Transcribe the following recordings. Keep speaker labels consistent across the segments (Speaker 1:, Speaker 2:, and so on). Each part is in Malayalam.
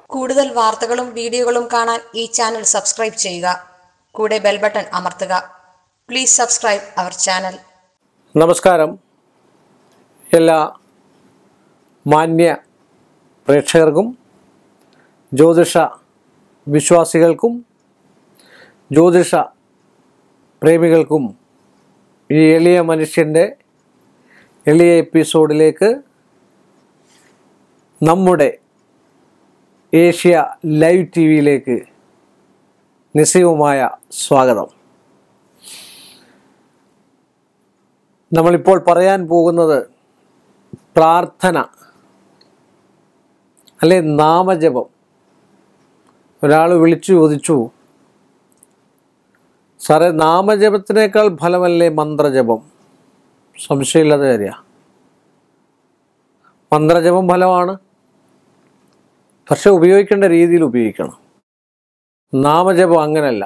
Speaker 1: കൂടുതൽ വാർത്തകളും വീഡിയോകളും കാണാൻ ഈ ചാനൽ സബ്സ്ക്രൈബ് ചെയ്യുക. കൂടെ ബെൽ ബട്ടൺ അമർത്തുക. Please subscribe our channel.
Speaker 2: നമസ്കാരം. എല്ലാ മാന്യ പ്രേക്ഷകർക്കും ജ്യോതിഷ വിശ്വാസികൾക്കും ജ്യോതിഷ പ്രേമികൾക്കും ഈ എളിയ മനുഷ്യൻ്റെ എളിയ എപ്പിസോഡിലേക്ക് നമ്മുടെ ഏഷ്യ ലൈവ് ടി വിയിലേക്ക് നിസ്സീമമായ സ്വാഗതം. നമ്മളിപ്പോൾ പറയാൻ പോകുന്നത് പ്രാർത്ഥന അല്ലെ നാമജപം. ഒരാൾ വിളിച്ചു ചോദിച്ചു, സാറേ നാമജപത്തിനേക്കാൾ ഫലമല്ലേ മന്ത്രജപം? സംശയമില്ലാത്ത കാര്യമാണ്. മന്ത്രജപം ഫലമാണ്, പക്ഷെ ഉപയോഗിക്കേണ്ട രീതിയിൽ ഉപയോഗിക്കണം. നാമജപം അങ്ങനല്ല.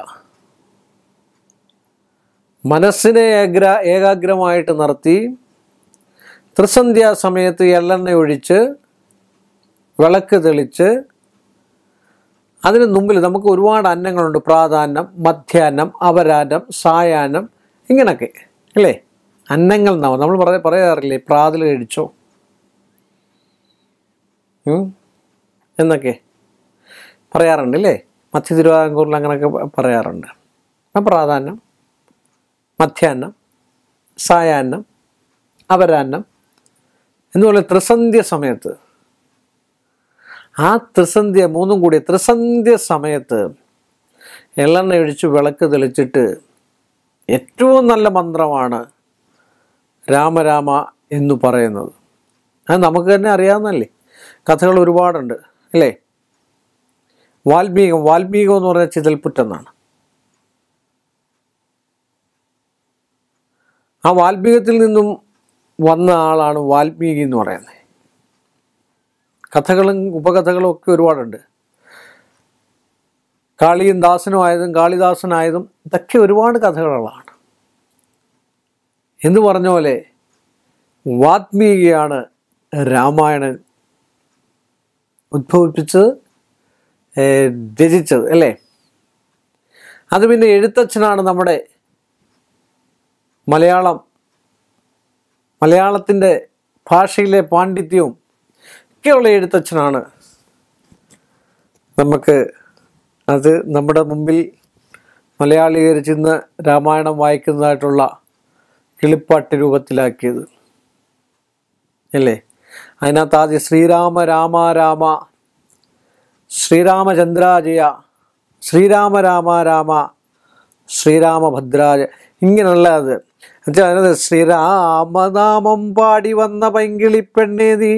Speaker 2: മനസ്സിനെ ഏകാഗ്രമായിട്ട് നിർത്തി ത്രിസന്ധ്യാ സമയത്ത് എള്ളെണ്ണ ഒഴിച്ച് വിളക്ക് തെളിച്ച് അതിന് മുമ്പിൽ നമുക്ക് ഒരുപാട് അന്നങ്ങളുണ്ട്. പ്രാധാന്യം, മധ്യാഹ്നം, അപരാഹ്നം, സായാഹ്നം, ഇങ്ങനൊക്കെ അല്ലേ അന്നങ്ങൾ. നമ്മൾ പറയാറില്ലേ പ്രാതൽ കഴിച്ചോ എന്നൊക്കെ പറയാറുണ്ട് അല്ലേ. മധ്യ തിരുവിതാംകൂറിൽ അങ്ങനെയൊക്കെ പറയാറുണ്ട്. പ്രാധാന്യം, മധ്യാഹ്നം, സായാഹ്നം, അപരാഹ്നം എന്നുപോലെ ത്രിസന്ധ്യ സമയത്ത്, ആ ത്രിസന്ധ്യ മൂന്നും കൂടി ത്രിസന്ധ്യ സമയത്ത് എള്ളെണ്ണ ഒഴിച്ച് വിളക്ക് തെളിച്ചിട്ട് ഏറ്റവും നല്ല മന്ത്രമാണ് രാമരാമ എന്ന് പറയുന്നത്. അത് നമുക്ക് തന്നെ അറിയാവുന്നല്ലേ. കഥകൾ ഒരുപാടുണ്ട് അല്ലേ. വാൽമീകം എന്ന് പറഞ്ഞാൽ ചിതൽപുറ്റെന്നാണ്. ആ വാൽമീകത്തിൽ നിന്നും വന്ന ആളാണ് വാൽമീകി എന്ന് പറയുന്നത്. കഥകളും ഉപകഥകളും ഒക്കെ ഒരുപാടുണ്ട്. കാളിയും ദാസനും ആയതും കാളിദാസനായതും ഇതൊക്കെ ഒരുപാട് കഥകളുള്ളതാണ്. എന്ന് പറഞ്ഞ പോലെ വാൽമീകിയാണ് രാമായണം ഉദ്ഭവിപ്പിച്ചത്, രചിച്ചത് അല്ലേ. അത് പിന്നെ എഴുത്തച്ഛനാണ്. നമ്മുടെ മലയാളത്തിൻ്റെ ഭാഷയിലെ പാണ്ഡിത്യവും ഒക്കെയുള്ള എഴുത്തച്ഛനാണ്. നമുക്ക് അത് നമ്മുടെ മുമ്പിൽ മലയാളീകരിച്ചിന്ന് രാമായണം വായിക്കുന്നതായിട്ടുള്ള കിളിപ്പാട്ട് രൂപത്തിലാക്കിയത് അല്ലേ. അതിനകത്ത് ആദ്യം ശ്രീരാമ രാമ രാമ ശ്രീരാമചന്ദ്രാജയ ശ്രീരാമ രാമ രാമ ശ്രീരാമഭദ്രാജ ഇങ്ങനെയുള്ള അത് അതിനകത്ത് ശ്രീരാമനാമം പാടി വന്ന പൈങ്കിളിപ്പെണ്ണേ നീ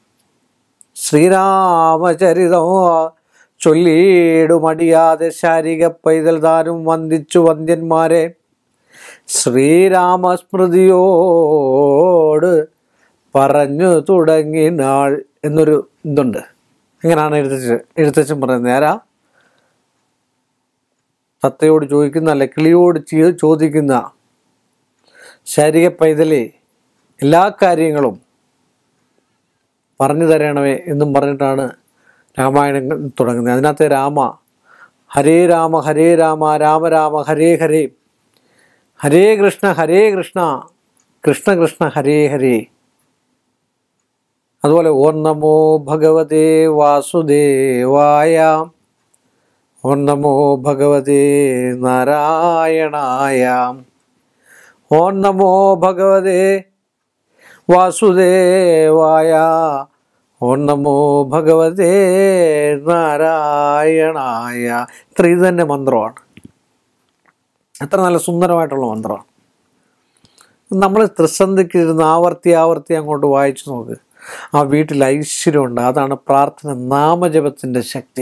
Speaker 2: ശ്രീരാമചരിതം ചൊല്ലിയിടുമടിയാതെ ശാരിക പൈതൽ താനും വന്ദിച്ചു വന്ദ്യന്മാരെ ശ്രീരാമസ്മൃതിയോട് പറഞ്ഞു തുടങ്ങിനാൾ എന്നൊരു ഇതുണ്ട്. എങ്ങനെയാണ് എഴുത്തച്ഛൻ പറയുന്നത്? നേരാ തത്തയോട് ചോദിക്കുന്ന അല്ലെ കിളിയോട് ചോദിക്കുന്ന ശാരിക പൈതലേ എല്ലാ കാര്യങ്ങളും പറഞ്ഞു തരണമേ എന്നും പറഞ്ഞിട്ടാണ് രാമായണം തുടങ്ങുന്നത്. അതിനകത്ത് ഹരേ രാമ രാമ രാമ ഹരേ ഹരേ ഹരേ കൃഷ്ണ കൃഷ്ണ കൃഷ്ണ ഹരേ ഹരേ. അതുപോലെ ഓം നമോ ഭഗവതേ വാസുദേവായ ഓം നമോ ഭഗവതേ നാരായണായ ഓം നമോ ഭഗവതേ വാസുദേവായ ഓം നമോ ഭഗവതേ നാരായണായ. ഇത് തന്നെ മന്ത്രമാണ്. അത്ര നല്ല സുന്ദരമായിട്ടുള്ള മന്ത്രമാണ്. നമ്മൾ ത്രിസന്ധിക്ക് ഇരുന്ന് ആവർത്തി അങ്ങോട്ട് വായിച്ചു നോക്ക്. ആ വീട്ടിൽ ഐശ്വര്യമുണ്ട്. അതാണ് പ്രാർത്ഥന, നാമജപത്തിൻ്റെ ശക്തി.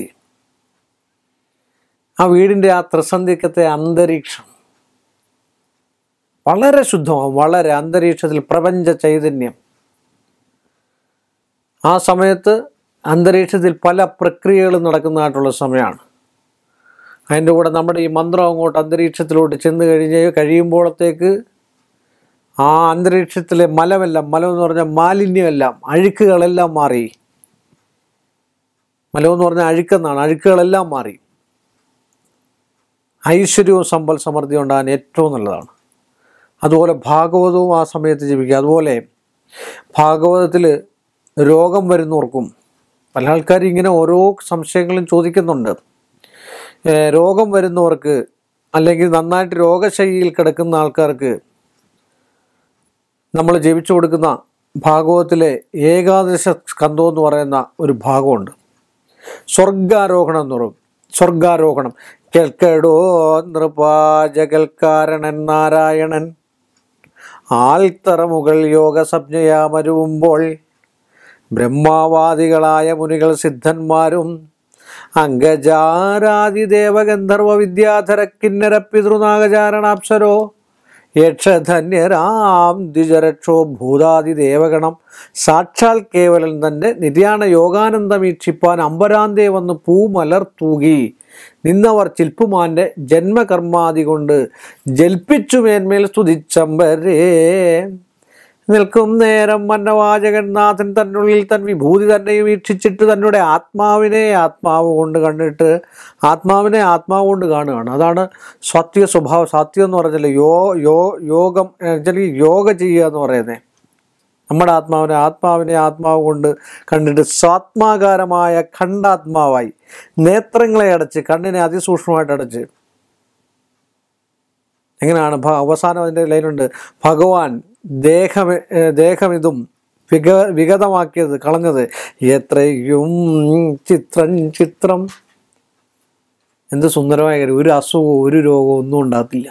Speaker 2: ആ വീടിൻ്റെ ആ ത്രിസന്ധിക്കത്തെ അന്തരീക്ഷം വളരെ ശുദ്ധമാണ്. വളരെ അന്തരീക്ഷത്തിൽ പ്രപഞ്ച ചൈതന്യം. ആ സമയത്ത് അന്തരീക്ഷത്തിൽ പല പ്രക്രിയകളും നടക്കുന്നതായിട്ടുള്ള സമയമാണ്. അതിൻ്റെ കൂടെ നമ്മുടെ ഈ മന്ത്രം അങ്ങോട്ട് അന്തരീക്ഷത്തിലോട്ട് ചെന്ന് കഴിയുമ്പോഴത്തേക്ക് ആ അന്തരീക്ഷത്തിലെ മലമെന്ന് പറഞ്ഞാൽ മാലിന്യമെല്ലാം, അഴുക്കുകളെല്ലാം മാറി മലമെന്ന് പറഞ്ഞാൽ അഴുക്കെന്നാണ്. അഴുക്കുകളെല്ലാം മാറി ഐശ്വര്യവും സമ്പൽ സമൃദ്ധി ഉണ്ടാകാൻ ഏറ്റവും നല്ലതാണ്. അതുപോലെ ഭാഗവതവും ആ സമയത്ത് ജപിക്കുക. അതുപോലെ ഭാഗവതത്തിൽ രോഗം വരുന്നവർക്കും പല ആൾക്കാരും ഇങ്ങനെ ഓരോ സംശയങ്ങളും ചോദിക്കുന്നുണ്ട്. രോഗം വരുന്നവർക്ക് അല്ലെങ്കിൽ നന്നായിട്ട് രോഗശൈലിയിൽ കിടക്കുന്ന ആൾക്കാർക്ക് നമ്മൾ ജപിച്ചു കൊടുക്കുന്ന ഭാഗവതത്തിലെ ഏകാദശ സ്കന്ധം എന്ന് പറയുന്ന ഒരു ഭാഗമുണ്ട്. സ്വർഗാരോഹണം എന്ന് പറയും. സ്വർഗാരോഹണം കേൾക്കടോ നൃപാജകൽക്കാരണൻ നാരായണൻ ആൽത്തറമുകൾ യോഗസംജ്ഞയാമരുവുമ്പോൾ ബ്രഹ്മാവാദികളായ മുനികൾ സിദ്ധന്മാരും അംഗജാരാദി ദേവഗന്ധർവ വിദ്യാധര കിന്നര പിതൃനാഗചാരണാപ്സരോ യക്ഷധന്യരാം ദ്വിജരക്ഷോ ഭൂതാദി ദേവഗണം സാക്ഷാൽ കേവലൻ തന്നെ നിര്യാണ യോഗാനന്ദം വീക്ഷിപ്പാൻ അമ്പരാന്തേ വന്ന് പൂമലർ തൂകി നിന്നവർ ചിൽപ്പുമാൻ്റെ ജന്മകർമാദി കൊണ്ട് ജൽപ്പിച്ചു മേന്മേൽ സ്തുതിച്ചമ്പരേ നിൽക്കും നേരം മന്നവാചകനാഥൻ തന്നുള്ളിൽ തൻ വിഭൂതി തന്നെ വീക്ഷിച്ചിട്ട് തന്നെ ആത്മാവിനെ ആത്മാവ് കൊണ്ട് കണ്ടിട്ട് ആത്മാവിനെ ആത്മാവ് കൊണ്ട് കാണുകയാണ്. അതാണ് സത്യ സ്വഭാവം. സത്യം എന്ന് പറഞ്ഞാൽ യോഗം യോഗ ചെയ്യുക എന്ന് പറയുന്നത്. നമ്മുടെ ആത്മാവിനെ ആത്മാവ് കൊണ്ട് കണ്ടിട്ട് സ്വാത്മാകാരമായ ഖണ്ഡാത്മാവായി നേത്രങ്ങളെ അടച്ച് കണ്ണിനെ അതിസൂക്ഷ്മമായിട്ട് അടച്ച് എങ്ങനെയാണ് അവസാനം അതിൻ്റെ ലൈനുണ്ട്, ഭഗവാൻ ദേഹമിതും വിഗതമാക്കിയത് കളഞ്ഞത് എത്രയും ചിത്രം. എന്ത് സുന്ദരമായ കാര്യം. ഒരു അസുഖവും ഒരു രോഗവും ഒന്നും ഉണ്ടാകത്തില്ല.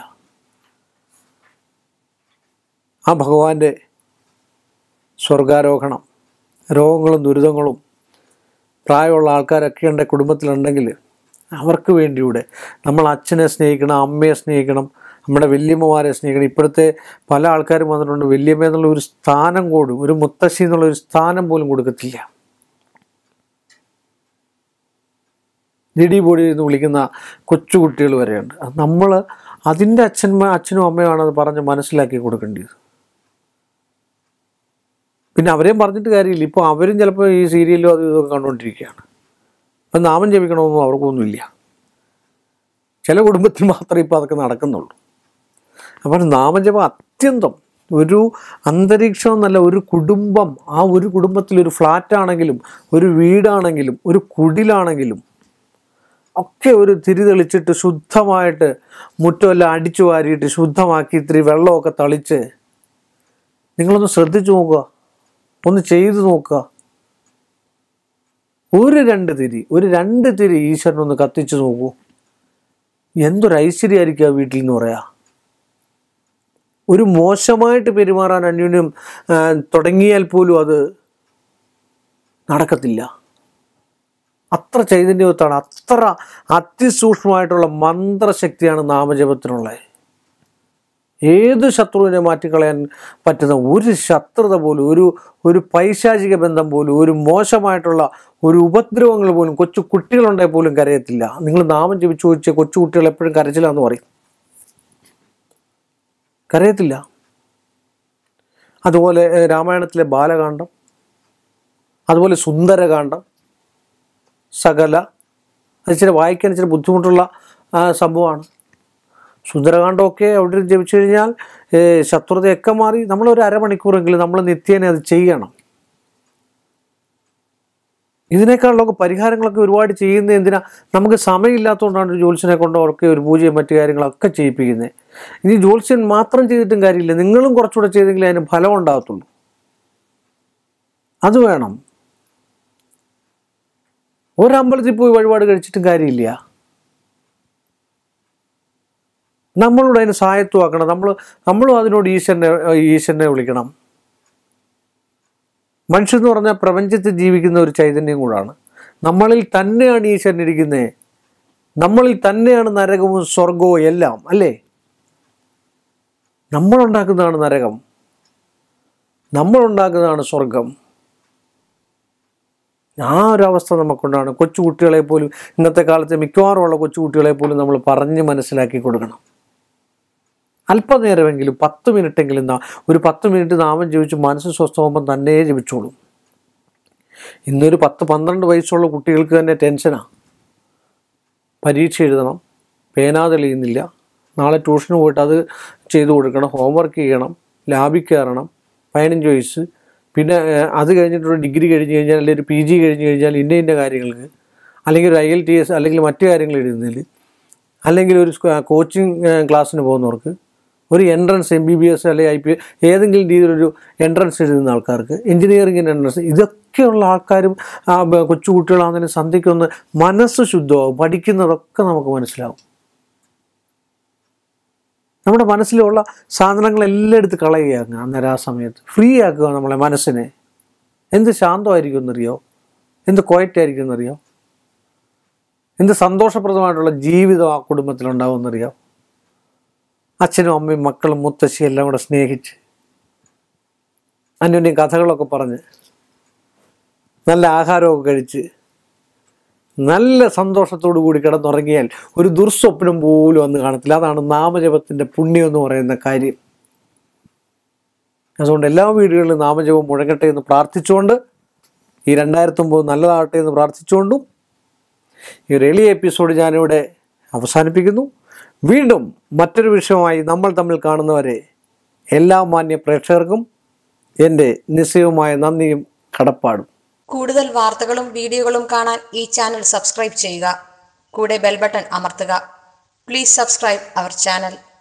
Speaker 2: ആ ഭഗവാന്റെ സ്വർഗാരോഹണം, രോഗങ്ങളും ദുരിതങ്ങളും പ്രായമുള്ള ആൾക്കാരൊക്കെ ഉണ്ട് കുടുംബത്തിലുണ്ടെങ്കിൽ അവർക്ക് വേണ്ടിയൂടെ നമ്മൾ അച്ഛനെ സ്നേഹിക്കണം, അമ്മയെ സ്നേഹിക്കണം, നമ്മുടെ വല്യമ്മമാരെ സ്നേഹിക്കണം. ഇപ്പോഴത്തെ പല ആൾക്കാരും വന്നിട്ടുണ്ട്, വല്യമ്മ എന്നുള്ള ഒരു സ്ഥാനം കൂടും, ഒരു മുത്തശ്ശി എന്നുള്ള ഒരു സ്ഥാനം പോലും കൊടുക്കത്തില്ല. ഡിഡി ബോഡി എന്ന് വിളിക്കുന്ന കൊച്ചുകുട്ടികൾ വരെയുണ്ട്. നമ്മൾ അതിൻ്റെ അച്ഛനും അമ്മയുമാണ് അത് പറഞ്ഞ് മനസ്സിലാക്കി കൊടുക്കേണ്ടത്. പിന്നെ അവരെയും പറഞ്ഞിട്ട് കാര്യമില്ല. ഇപ്പോൾ അവരും ചിലപ്പോൾ ഈ സീരിയലും അത് ഇതൊക്കെ കണ്ടുകൊണ്ടിരിക്കുകയാണ്. അപ്പം നാമം ജപിക്കണമെന്നും അവർക്കൊന്നുമില്ല. ചില കുടുംബത്തിൽ മാത്രമേ ഇപ്പോൾ അതൊക്കെ നടക്കുന്നുള്ളൂ. അപ്പോൾ നാമജപം അത്യന്തം ഒരു അന്തരീക്ഷം എന്നല്ല, ഒരു കുടുംബം, ആ ഒരു കുടുംബത്തിലൊരു ഫ്ലാറ്റാണെങ്കിലും ഒരു വീടാണെങ്കിലും ഒരു കുടിലാണെങ്കിലും ഒക്കെ ഒരു തിരി തെളിച്ചിട്ട് ശുദ്ധമായിട്ട് മുറ്റമെല്ലാം അടിച്ചു വാരിയിട്ട് ശുദ്ധമാക്കി ഇത്തിരി വെള്ളമൊക്കെ തളിച്ച് നിങ്ങളൊന്ന് ശ്രദ്ധിച്ചു നോക്കുക, ഒന്ന് ചെയ്തു നോക്കുക. ഒരു രണ്ട് തിരി ഈശ്വരനൊന്ന് കത്തിച്ചു നോക്കൂ. എന്തൊരു ഐശ്വര്യമായിരിക്കും ആ വീട്ടിൽ എന്ന് പറയാ. ഒരു മോശമായിട്ട് പെരുമാറാൻ അന്യോന്യം തുടങ്ങിയാൽ പോലും അത് നടക്കത്തില്ല. അത്ര ചൈതന്യവത്താണ്, അത്ര അതിസൂക്ഷ്മമായിട്ടുള്ള മന്ത്രശക്തിയാണ് നാമജപത്തിനുള്ളത്. ഏത് ശത്രുവിനെ മാറ്റിക്കളയാൻ പറ്റുന്ന ഒരു ശത്രുത പോലും, ഒരു പൈശാചിക ബന്ധം പോലും, ഒരു മോശമായിട്ടുള്ള ഒരു ഉപദ്രവങ്ങൾ പോലും കൊച്ചു കുട്ടികളുണ്ടെങ്കിൽ പോലും കരയത്തില്ല. നിങ്ങൾ നാമം ജപിച്ചു ചോദിച്ച കൊച്ചു കുട്ടികൾ എപ്പോഴും കരച്ചില്ലാന്ന് പറയും, കരയത്തില്ല. അതുപോലെ രാമായണത്തിലെ ബാലകാന്ഡം, അതുപോലെ സുന്ദരകാന്ഡം, സകല അത് ഇച്ചിരി വായിക്കാൻ ഇച്ചിരി ബുദ്ധിമുട്ടുള്ള സംഭവമാണ്. സുന്ദരകാന്ഡമൊക്കെ അവിടെ ജപിച്ചു കഴിഞ്ഞാൽ ശത്രുതയൊക്കെ മാറി. നമ്മളൊരു അരമണിക്കൂറെങ്കിലും നമ്മൾ നിത്യേന അത് ചെയ്യണം. ഇതിനേക്കാളൊക്കെ പരിഹാരങ്ങളൊക്കെ ഒരുപാട് ചെയ്യുന്നത് എന്തിനാ? നമുക്ക് സമയമില്ലാത്തതുകൊണ്ടാണ് ഒരു ജ്യോത്സ്യനെ കൊണ്ടോ ഒക്കെ ഒരു പൂജയും മറ്റു കാര്യങ്ങളൊക്കെ ചെയ്യിപ്പിക്കുന്നത്. ഇനി ജ്യോത്സ്യൻ മാത്രം ചെയ്തിട്ടും കാര്യമില്ല, നിങ്ങളും കുറച്ചുകൂടെ ചെയ്തെങ്കിലേ അതിന് ഫലം ഉണ്ടാകത്തുള്ളൂ. അത് വേണം. ഒരമ്പലത്തിൽ പോയി വഴിപാട് കഴിച്ചിട്ടും കാര്യമില്ല. നമ്മളോട് അതിന് സായത്വമാക്കണം. നമ്മളും അതിനോട് ഈശ്വരനെ വിളിക്കണം. മനുഷ്യൻ എന്ന് പറഞ്ഞാൽ പ്രപഞ്ചത്തിൽ ജീവിക്കുന്ന ഒരു ചൈതന്യം കൂടാണ്. നമ്മളിൽ തന്നെയാണ് ഈശ്വരൻ ഇരിക്കുന്നത്. നമ്മളിൽ തന്നെയാണ് നരകവും സ്വർഗവും എല്ലാം, അല്ലേ? നമ്മളുണ്ടാക്കുന്നതാണ് നരകം, നമ്മളുണ്ടാക്കുന്നതാണ് സ്വർഗം. ആ ഒരവസ്ഥ നമുക്കുണ്ടാണ്. കൊച്ചുകുട്ടികളെ പോലും, ഇന്നത്തെ കാലത്ത് മിക്കവാറുമുള്ള കൊച്ചുകുട്ടികളെ പോലും നമ്മൾ പറഞ്ഞ് മനസ്സിലാക്കി കൊടുക്കണം. അല്പനേരമെങ്കിലും 10 മിനിറ്റെങ്കിലും ഒരു 10 മിനിറ്റ് നാമം ജപിച്ച് മനസ്സ് സ്വസ്ഥമാകുമ്പോൾ തന്നെ ജപിച്ചോളും. ഇന്നൊരു 10-12 വയസ്സുള്ള കുട്ടികൾക്ക് തന്നെ ടെൻഷനാണ്. പരീക്ഷ എഴുതണം, പേന തെളിയുന്നില്ല, നാളെ ട്യൂഷന് പോയിട്ട് അത് ചെയ്തു കൊടുക്കണം, ഹോംവർക്ക് ചെയ്യണം, ലാബിൽ കയറണം, 15 വയസ്സ്. പിന്നെ അത് കഴിഞ്ഞിട്ടൊരു ഡിഗ്രി കഴിഞ്ഞ് കഴിഞ്ഞാൽ, അല്ലെങ്കിൽ ഒരു PG കഴിഞ്ഞ് കഴിഞ്ഞാൽ ഇന്ന കാര്യങ്ങൾക്ക്, അല്ലെങ്കിൽ ഒരു IELTS അല്ലെങ്കിൽ മറ്റു കാര്യങ്ങൾ എഴുതുന്നതിൽ, അല്ലെങ്കിൽ ഒരു കോച്ചിങ് ക്ലാസ്സിന് പോകുന്നവർക്ക്, ഒരു എൻട്രൻസ് MBBS അല്ലെങ്കിൽ IPS ഏതെങ്കിലും രീതിയിലൊരു എൻട്രൻസ് എഴുതുന്ന ആൾക്കാർക്ക്, എഞ്ചിനീയറിങ്ങിന് എൻട്രൻസ്, ഇതൊക്കെയുള്ള ആൾക്കാരും കൊച്ചു കുട്ടികളാണെങ്കിലും സന്ധ്യയ്ക്കൊന്ന് മനസ്സ് ശുദ്ധമാകും. പഠിക്കുന്നതൊക്കെ നമുക്ക് മനസ്സിലാവും. നമ്മുടെ മനസ്സിലുള്ള സാധനങ്ങളെല്ലാം എടുത്ത് കളയുകയാണ് അന്നേരം. ആ സമയത്ത് ഫ്രീ ആക്കുക നമ്മളെ മനസ്സിനെ. എന്ത് ശാന്തമായിരിക്കും എന്നറിയോ, എന്ത് ക്വയറ്റായിരിക്കും എന്നറിയോ, എന്ത് സന്തോഷപ്രദമായിട്ടുള്ള ജീവിതം ആ കുടുംബത്തിലുണ്ടാവുമെന്നറിയോ. അച്ഛനും അമ്മയും മക്കളും മുത്തശ്ശിയും എല്ലാം കൂടെ സ്നേഹിച്ച് അന്യോന്യം കഥകളൊക്കെ പറഞ്ഞ് നല്ല ആഹാരമൊക്കെ കഴിച്ച് നല്ല സന്തോഷത്തോടു കൂടി കിടന്നുറങ്ങിയാൽ ഒരു ദുർസ്വപ്നം പോലും അന്ന് കാണത്തില്ല. അതാണ് നാമജപത്തിൻ്റെ പുണ്യം എന്ന് പറയുന്ന കാര്യം. അതുകൊണ്ട് എല്ലാ വീടുകളിലും നാമജപം മുഴങ്ങട്ടെ എന്ന് പ്രാർത്ഥിച്ചുകൊണ്ട്, ഈ 2009 നല്ലതാകട്ടെ എന്ന് പ്രാർത്ഥിച്ചുകൊണ്ടും ഈ ഒരു എളിയ എപ്പിസോഡ് ഞാനിവിടെ അവസാനിപ്പിക്കുന്നു. വീണ്ടും മറ്റൊരു വിഷയമായി നമ്മൾ തമ്മിൽ കാണുന്നവരെ എല്ലാ മാന്യ പ്രേക്ഷകർക്കും എൻ്റെ നിസ്സയമായ നന്ദിയും കടപ്പാടും.
Speaker 1: കൂടുതൽ വാർത്തകളും വീഡിയോകളും കാണാൻ ഈ ചാനൽ സബ്സ്ക്രൈബ് ചെയ്യുക. കൂടെ ബെൽ ബട്ടൺ അമർത്തുക. Please subscribe our channel.